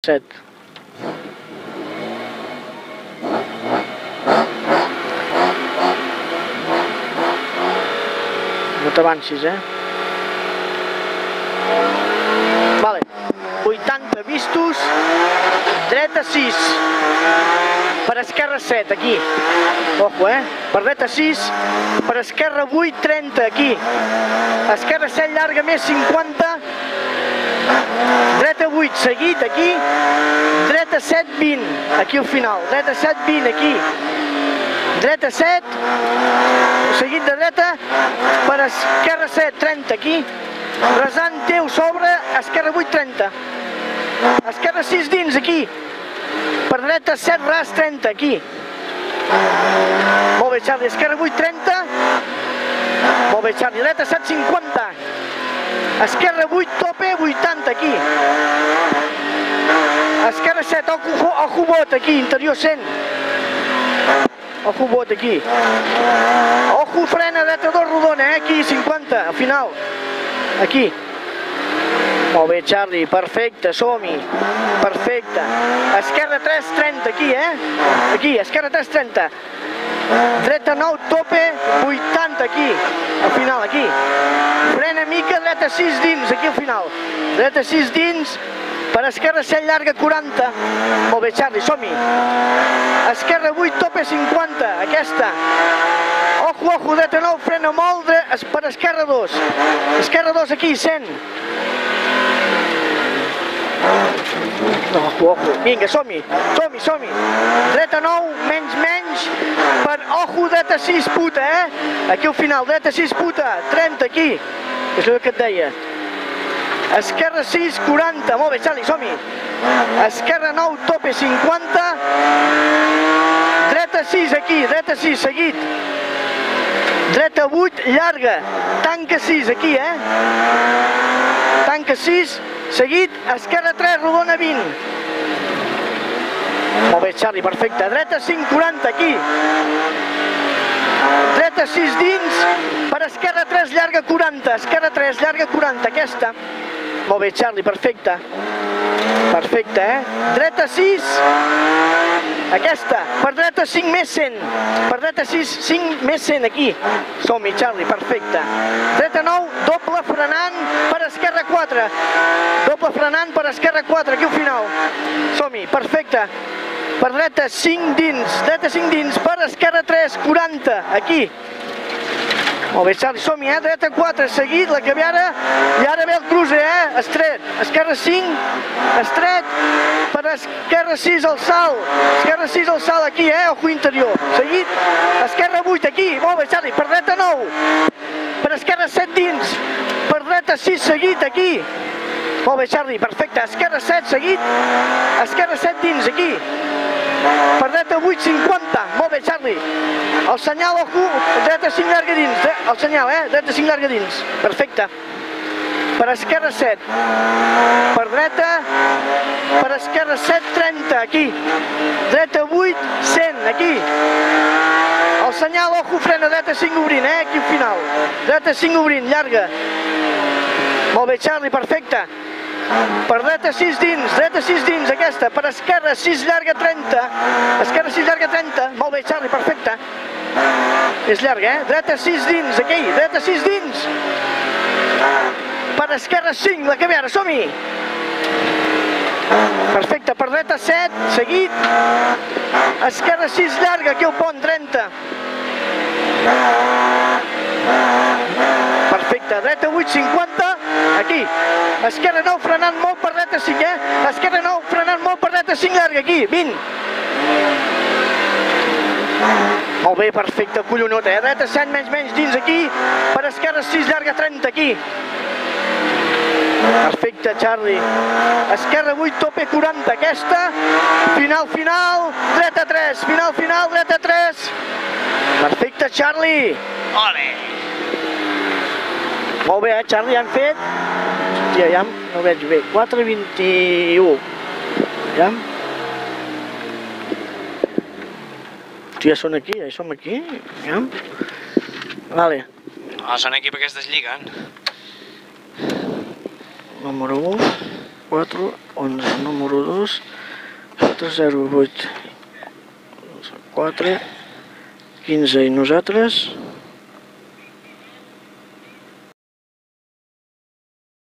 7. No t'avancis, Vale, 80 vistos, dreta 6, per esquerra 7, aquí. Ojo, per dreta 6, per esquerra 8, 30, aquí. Esquerra 7, llarga més, 50. Dreta 8, seguit, aquí. Dreta 7, 20, aquí al final. Dreta 7, 20, aquí. Dreta 7, seguit de dreta, per esquerra 7, 30, aquí. Resant teu sobre, esquerra 8, 30. Esquerra 6 dins, aquí. Per dreta 7, ras, 30, aquí. Molt bé, Charlie. Esquerra 8, 30. Molt bé, Charlie. Dreta 7, 50. Esquerra 8, tope, 80, aquí. Esquerra 7, ojo bot, aquí, interior 100. Ojo bot, aquí. Ojo frena, dreta 2, rodona, aquí, 50, al final. Aquí. Molt bé, Charlie, perfecte, som-hi. Perfecte. Esquerra 3, 30, aquí, Aquí, esquerra 3, 30. Dreta 9, tope, 80, aquí. Al final, aquí. Frena mica, dreta 6 dins, aquí al final. Dreta 6 dins, per esquerra 7, llarga 40. Molt bé, Charlie, som-hi. Esquerra 8, tope 50, aquesta. Ojo, ojo, dreta 9, frena molt, per esquerra 2. Esquerra 2, aquí, 100. Ojo, ojo. Vinga, som-hi, som-hi, som-hi. Dreta 9, menys, per ojo, dreta 6, puta, Aquí al final, dreta 6, puta, 30, aquí. És el que et deia. Esquerra 6, 40. Molt bé, Charlie, som-hi. Esquerra 9, tope 50. Dreta 6, aquí, dreta 6, seguit. Dreta 8, llarga. Tanca 6, aquí, Tanca 6, seguit. Esquerra 3, rodona 20. Molt bé, Charlie, perfecte. Dreta 5, 40, aquí. Dreta 6 dins, per esquerra 3, llarga 40. Esquerra 3, llarga 40, aquesta. Molt bé, Charlie, perfecte. Perfecte, Dreta 6, aquesta. Per dreta 5 més 100. Per dreta 6, 5 més 100, aquí. Som-hi, Charlie, perfecte. Dreta 9, doble frenant, per esquerra 4. Doble frenant, per esquerra 4, aquí al final. Som-hi, perfecte. Per dreta 5 dins, dreta 5 dins, per esquerra 3, 40, aquí. Molt bé, Charlie, som-hi, dreta 4, seguit, la caviara, i ara ve el cruce, estret. Esquerra 5, estret, per esquerra 6, el salt. Esquerra 6, el salt, aquí, ojo interior. Seguit, esquerra 8, aquí, molt bé, Charlie, per dreta 9. Per esquerra 7 dins, per dreta 6, seguit, aquí. Molt bé, Charlie, perfecte. Esquerra 7, seguit, esquerra 7 dins, aquí. Per dreta 8, 50. Molt bé, Charlie. El senyal, ojo, dreta 5 llarga dins. El senyal, dreta 5 llarga dins. Perfecte. Per esquerra 7. Per dreta, per esquerra 7, 30, aquí. Dreta 8, 100, aquí. El senyal, ojo, frena, dreta 5 obrint, aquí al final. Dreta 5 obrint, llarga. Molt bé, Charlie, perfecte. Per dreta 6 dins, aquesta. Per esquerra 6 llarga 30. Esquerra 6 llarga 30. Molt bé, Charlie, perfecte. És llarga, Dreta 6 dins, aquí. Dreta 6 dins. Per esquerra 5, la caviara, som-hi. Perfecte, per dreta 7, seguit. Esquerra 6 llarga, aquí al pont, 30. Perfecte, dreta 8, 50, aquí. Esquerra 9, frenant molt per dreta 5, Esquerra 9, frenant molt per dreta 5 llarga, aquí, 20. Molt bé, perfecte, collonot, Dreta 7, menys dins, aquí. Per esquerra 6 llarga, 30, aquí. Perfecte, Charlie. Esquerra 8, tope 40, aquesta. Final, dreta 3. Final, dreta 3. Perfecte, Charlie. Ole! Molt bé, Charlie, ja hem fet. Hòstia, ja no veig bé. 4:21. Ja. Hòstia, són aquí, ja som aquí. Ja. Vale. Ah, són aquí perquè es deslliguen. Número 1. 4, 11, número 2, 408, 4, 15 i nosaltres...